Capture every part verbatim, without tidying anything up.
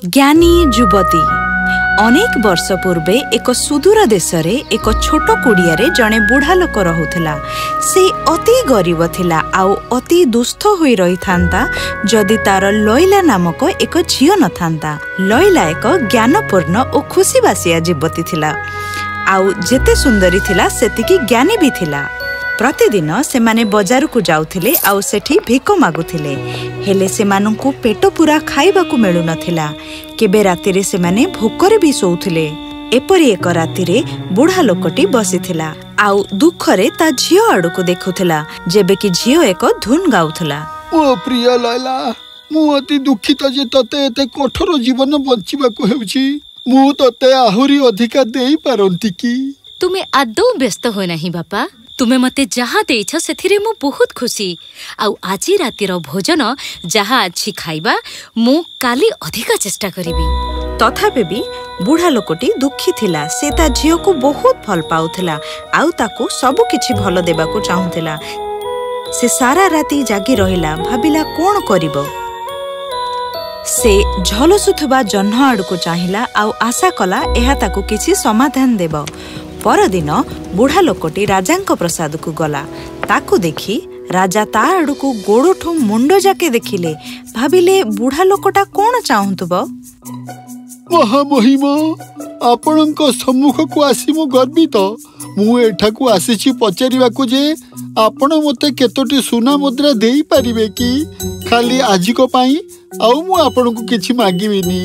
ज्ञानी युवती। अनेक वर्ष पूर्वे एक सुदूर देश रे एक छोट कुड़िया रे जड़े बुढ़ा लोक रहुथिला। से अति गरीब थिला आउ अति दुस्थ होई रही थांता जदि तार लैला नामक एक झियो न थांता। लैला एक ज्ञानपूर्ण और खुशीबासिया युवती थिला। आउ जेते सुंदरी थिला सेतिकी ज्ञानी भी थिला। प्रतिदिन से माने बाजार को जाउथिले आउ सेठी भिक मागुथिले। हेले से मानंकु पेट पूरा खाइबाकु मिलु नथिला। केबे राति रे से माने भोकरे भी सोउथिले। एपरि एक राति रे बुढ़ा लोकटी बसिथिला आउ दुखरे ता झियो आडू को देखुथिला जेबे कि झियो एक धुन गाउथला। ओ प्रिय लैला, मु अति दुखित जे तते एते कठोर जीवन बंचिबाकु हेउछि। मु तते आहुरी अधिका देई पारंती की? तुमे आदौ व्यस्त हो नहीं बापा। तुमे मते जहा देइछ सेथिरे मु बहुत खुशी। आउ आजी रातिर भोजन जहा अछि खाइबा मु काली अधिका चेष्टा करिबी। तथापि भी बुढ़ा लोकटी दुखी थिला। से ता झियो को बहुत भल पाउथिला आउ ताकू सब किछि भल देबाकू चाहुथिला। से सारा राती जागी रहिला, भाबिला कोन करिवो। से झलसुथबा जह्न आडको चाहिला आउ आशा कला एहा ताकू किछि समाधान देबो। परदिन बुढ़ा लोकटी राजांक प्रसाद को गला। ताकू देखी राजा ता आडको गोड़ठू मुंड जाके देखिले। भाबिले बुढ़ा लोकटा कोन चाहुथबो। महामहिमा, आपणक सम्मुख को आसी मु गर्वित। मु एठा को आसीछि पचारिबाकू जे आपण मते केतोटी सुना मुद्रा देई परिबे की? खाली आजी को पाई आउ मु आपणकू किछि मागिबिनी।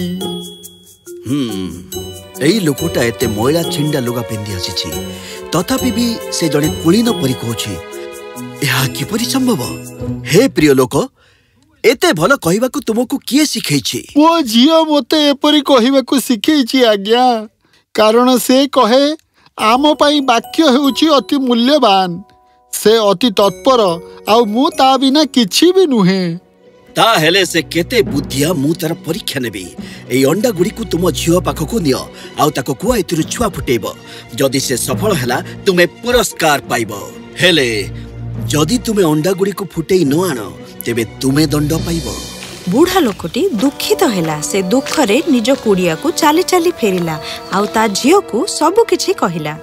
हम्म एई लोकटा एते मैला छिंडा लुगा पिंधि आसी तथापि भी से जड़े कुलीन परी कहूछि। यह किपरि संभव? हे प्रिय लोक, एते भल कहिबाकू तुमको किए सिखैछि? मो झियो मते एपरि कहिबाकू सिखैछि आज्ञा। कारण से कहे आम पाई वाक्य हेउछि अति मूल्यवान। से अति तत्पर आउ मु ता बिना किछि भी नुहे। ता हेले से केते बुद्धिया मु तार परीक्षा नेबी। एई अंडा गुडी को तुम झियो पाखको नियो आउ ताको कुआ एतिरु छुआ फुटेबो। जदि से सफल हैला तुमे पुरस्कार पाइबो। हेले जदि तुमे अंडा गुडी को फुटेई न आनो तेबे तुमे दंड पाइबो। बुढ़ा लोकटी दुखित हैला। से दुखरे निज कुड़िया को चाली चाली फेरिला आउ ता झियो को सब किछि कहिला।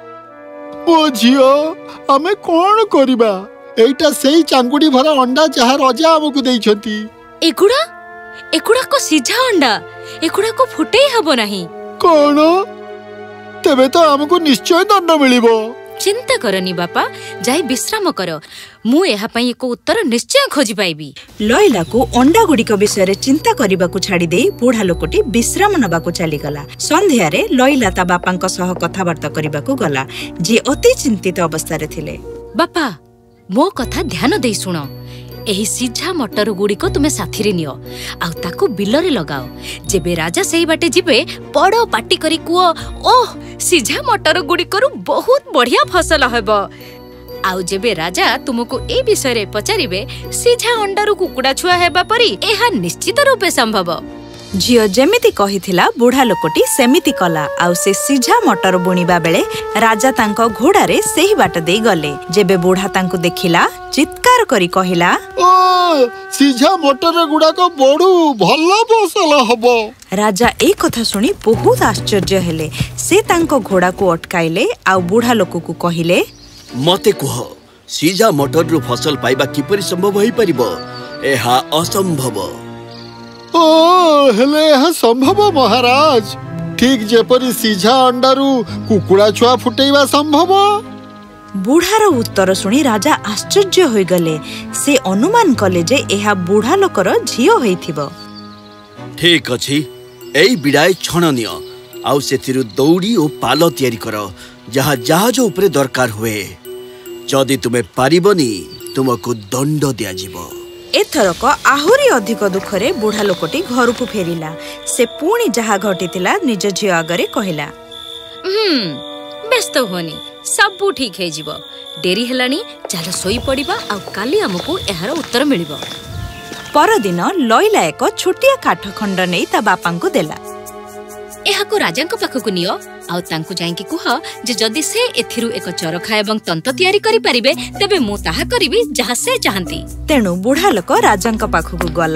ओ झियो, आमे कोन करिबा? एइटा सेई चांगुडी भरा अंडा जहा राजा हमकु देइछंती। एगुडा एगुडा को सीझा अंडा एगुडा को फुटेई हबो नाही। कोन? तेबे तो हमकु निश्चय दंड मिलिबो। चिंता करनी बापा, जाई विश्राम करो। मु एहा पई एको उत्तर निश्चय खोजि पाइबी। लैला को अंडा गुड़िक विषय चिंता करबाकू छाड़ी दे बुढ़ा लोकटी विश्राम नबाकू चली गला। संध्या रे लैला ता बापांक सह कथाबार्ता करबाकू गला जे अति चिंतित अवस्था रे थिले। बापा, मो कथा ध्यान देई सुनो। एही सीझा मटर गुडी को तुमे साथी रे नियो आउ ताको बिलरे लगाओ। जेबे राजा सेही बाटे जिबे बड़ो पाटी करी कुओ, ओह सीझा मटर गुडी करू बहुत बढ़िया फसल हेबो। आउ जेबे राजा तुमको ए विषय रे पचारिबे सीझा अंडारू कुकुडा छुआ हेबा परी एहा निश्चित रूपे संभव। झियो जेमिति कहिथिला बुढ़ा लोकटी सेमिति कला। आउ से सीझा मटर बुणीबा बेले राजा तांको घोड़ा रे सेही बाट देई गले। जेबे बुढ़ा तांको देखिला चित्कार करी कहिला, ओ सीझा मटर गुडा को बडू भल्ला फसल हबो। राजा ए कथा सुनी बहुत आश्चर्य हेले। से तांको घोड़ा को अटकाइले आउ बुढ़ा लोक को कहिले, मते कह सीझा मटर रो फसल पाइबा किपरि संभव होई परिबो? एहा असंभव। ओ हेले यह संभव महाराज। ठीक जेपरी सीझा अंडारू कुकुड़ा छुआ फुटेइबा संभव। बुढ़ार उत्तर सुनी राजा आश्चर्य होई गले। से अनुमान कले जे एहा बुढ़ा लोकर झियो होइथिबो। ठीक अछि, एई बिडाय छण नियो आउ सेथिरु दौड़ी ओ पाल तयारी करो जहा जहाज ऊपर दरकार हुए। जदि तुमे पारिबनी तुमको दंड दिया जिवो। एथरक आहुरी अधिक दुखरे बुढ़ा लोकटी घर को फेरिला। से पुणी जहा घटितिला निज झियो आगरे कहिला, हम्म व्यस्त होनी, सब ठीक हे जिवो। डेरी हेलानी, चलो सोई पड़िबा आ काली हमको एहार उत्तर मिलिबो। परदिन लैला एक छोटिया काठ खंड नै ता बापांको देला। एहाको राजांक पाखकु नियो आउ तांकु जाईकी कुह जे जदि से एथिरु एक चरखा एवं तंत तयारी करि परिबे तेबे मु ताहा करिबी जहा से चाहंती। तेणु बुढ़ा लोक राजांक पाखकु गला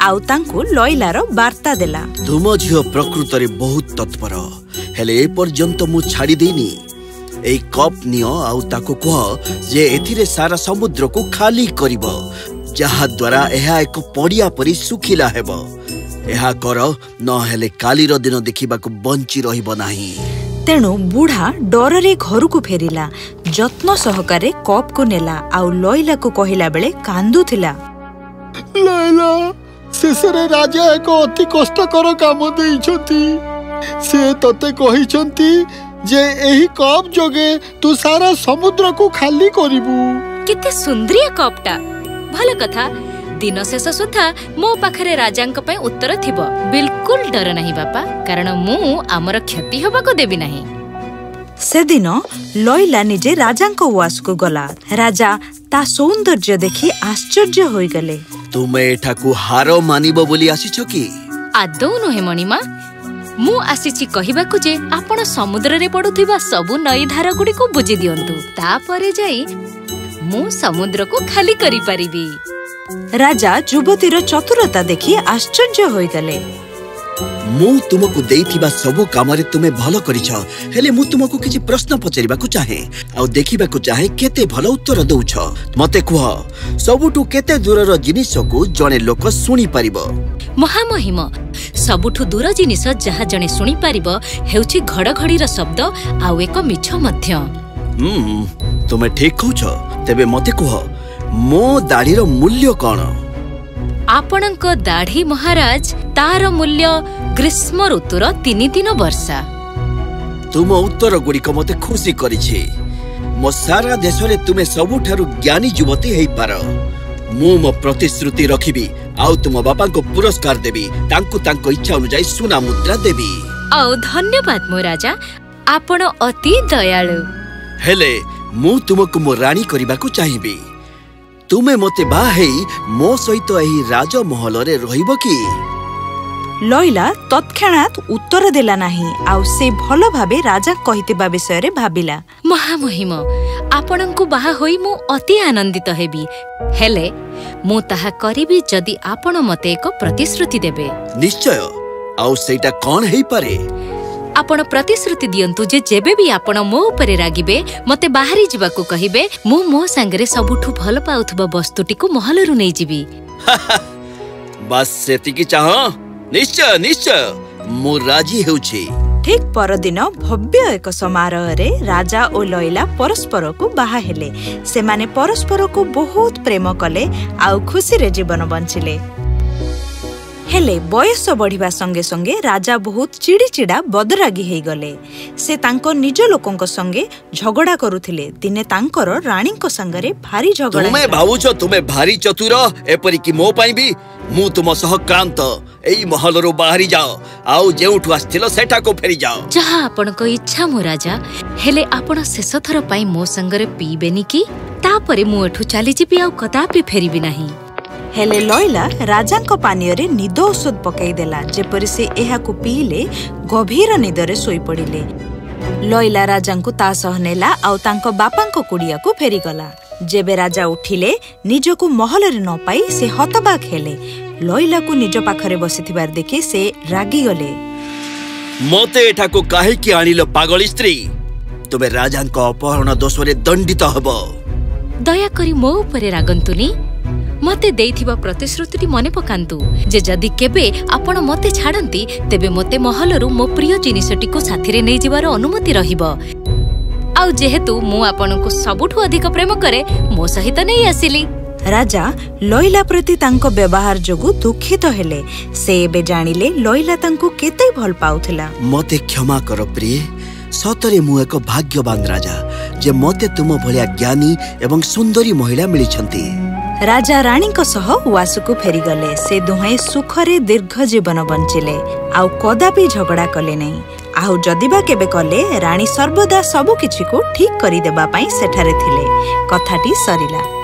आउ तांकु लैलार वार्ता देला। तुम झियो प्रकृतरे बहुत तत्पर हेले ए पर्यंत मु छाड़ी देनी। ए कप नियो आउ ताको कह जे एथिरे सारा समुद्र को खाली करिवो जहा द्वारा एहा एक पड़िया परी सुखिला हेबो। एहा कर न हेले कालीर दिन देखिबा को बंची रहिबो नाही। तेणु बुढ़ा डररे घर को फेरिला। जत्न सहकारे कप को नेला आउ लैला को कहिला बेले कांदुथिला। लैला शेषरे राजा एक अति कष्टकर काम देइछंती। से तते कहिछंती जे एही कप जोगे तू सारा समुद्र को खाली करिबू। केते सुंदरिया कपटा। भल कथा दिन शेष सुधा मो पाखरे राजांक पय उत्तर थिबो। बिल्कुल डर नहीं बापा, कारण मु आमर क्षति होबा को देबी नहीं। से दिन लैला निजे राजांक उवास को गला। राजा ता सौंदर्य देखि आश्चर्य होई गले। तुमे एठाकू हारो मानिबो बोली आसीछो की? आदौ नुहे मणिमा, मु आसीछि कहिबाकू जे आपण समुद्र रे पडुथिबा सबु नई धार गुडी को बुझी दियंतु, ता परे जाई मु समुद्र को खाली करि परिबी। राजा युवतीर चतुरता देखि आश्चर्य होई गले। मु तुमको देइथिबा सबु कामरे तुमे भलो करिछ, हेले मु तुमको किछि प्रश्न पचारिबाकू चाहे आ देखिबाकू चाहे केते भलो उत्तर दउछ। मते कुह सबुठु केते दूरर जिनिस को जणे लोक सुनी परिबो? महामहिम सबुठु दूर जिनिस जहा जणे सुनी परिबो हेउछि घड़घड़ीर शब्द आ एक मिछ मध्य। हम्म तुमे ठीक कहउछ। तेबे मते कुह मो दाढ़ीर मूल्य कौन? आपणक दाढ़ी महाराज तार मूल्य ग्रीष्म ऋतुर तीन दिन वर्षा। तुम उत्तर गुड़िक मते खुशी करिछि। मो सारा देश रे तुमे सबुठारु ज्ञानी युवती हेई पार। मु मो प्रतिश्रुति रखिबी आउ तुम बापा को पुरस्कार देबी। तांकु तांको इच्छा अनुसार सुना मुद्रा देबी। औ धन्यवाद मो राजा, आपण अति दयालु। हेले मु तुमको मो रानी करिबाकू चाहिबी। तुमे मते बाहेई मो सहित एही राजमहल रे रहिबो की? लैला तत्क्षणात उत्तर देला नाही आउ से भलो भाबे राजा कहितबा विषय रे भाबिला। महामहिम आपणंकु बाहा होई मु अति आनंदित हेबी, हेले मु ताहा करिबी जदि आपण मते एक प्रतिश्रुति देबे। निश्चय। आउ सेटा कोन हेई पारे? आपण प्रतिश्रुति दियंतु जे जेबे भी आपण मो उपरे रागिबे मते बाहरी जिबाकू कहिबे मु मो संगरे सबुठु भल पाउथबा वस्तुटी को महलरु नै जिबी। बस सेतिकी चाह? निश्चय निश्चय मु राजी हेउछि। ठीक परदिन भव्य एक समारोह रे राजा और लैला परस्पर को बाहा हेले। से माने परस्पर को बहुत प्रेम कले आउ खुशी रे जीवन बंचिले। हेले बयस बढ़िबा संगे संगे राजा बहुत चिड़ी चिड़ा बदरागी हेई गले। से तांको निज लोकंक संगे झगड़ा करुथिले। दिने तांकर रानीक संगरे भारी झगड़ा। तुमे भाबुछ तुमे भारी चतुर, एपरि कि मो पाई भी मु तुम सह क्रांत। एई महलरो बाहरी जाओ आउ जेउठु आस्थिलो सेठा को फेरी जाओ। जहा आपनको इच्छा मो राजा, हेले आपण शेष थर पाई मो संगरे पीबेनी की? तापरे मु एठु चली जिबी आउ कदापि फेरिबी नाही। हेले लैला राजांक पानीय रे निद औषध पकाई देला, जेपरि से एहाकु पीले गभीर निदरे सोई पड़िले। लैला राजांकु ता सह नेला आउ तांको बापांको कुड़िया को फेरी गला। जेबे राजा उठिले निजको महल रे न पाई से हतबाक हेले। लैला को निज पाखरे बसिथिबार देखि से रागी गले। मते एठाको काहे कि आनिलो पागल स्त्री? तबे राजांक अपहरण दोषरे दंडित हबो। दया करी मो उपरे रागंतुनी। मते देइथिबा प्रतिश्रुति मने पकांतु जे जदि केबे आपण मते छाडंती तेबे मते महलरु मो प्रिय जिनिसटी को साथी रे नै जिवार अनुमति रहिबो। आउ जेहेतु मु आपनको सबुठु अधिक प्रेम करे मो सहित नै आसिली। राजा लैला प्रति तांको व्यवहार जोगु दुखित हेले। से एबे जानिले लैला तांको केते भल पाउथिला। मते क्षमा कर प्रिय, सतरे मु एक भाग्यवान राजा जे मते तुम भलिया ज्ञानी एवं सुंदरी महिला मिली छंती। राजा रानी को सह उवासुकु फेरी गले। से दुहे सुखरे दीर्घ जीवन बंचिले आउ कदापि झगड़ा कले नहीं। आउ जदिबा केबे कले रानी सर्वदा सबु किछि को ठीक करि देबा पई सेठारे थिले। कथाटी सरिला।